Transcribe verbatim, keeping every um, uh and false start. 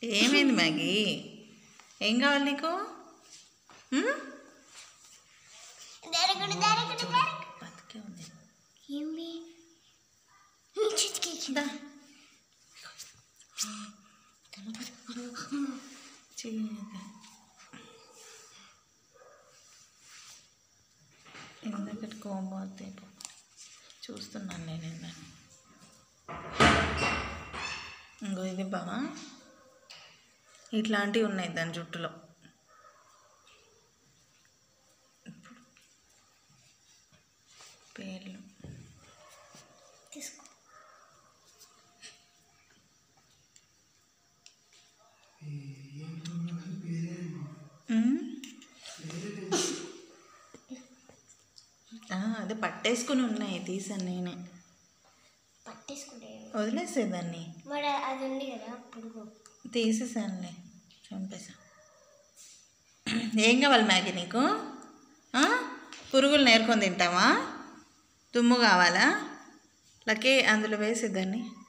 ఏమైంది మ్యాగీ? ఏం కావాలి నీకు? బతికే ఉంది. ఎందుకంటే కోంబోతే చూస్తున్నాను నేను దాన్ని. ఇంకో ఇది బావా, ఇట్లాంటివి ఉన్నాయి దాని జుట్టులో. పేర్లు తీసుకో. అదే పట్టేసుకుని ఉన్నాయి, తీసాను నేనే. పట్టేసుకుంటే వదిలేసేదాన్ని. మరి అది ఉంది కదా పురుగు, తీసేసానులే, చంపేసా. ఏం కావాలి మ్యాగీ నీకు? పురుగులు నేర్కొని తింటావా? తుమ్ము కావాలా? లకే అందులో వేసేదాన్ని.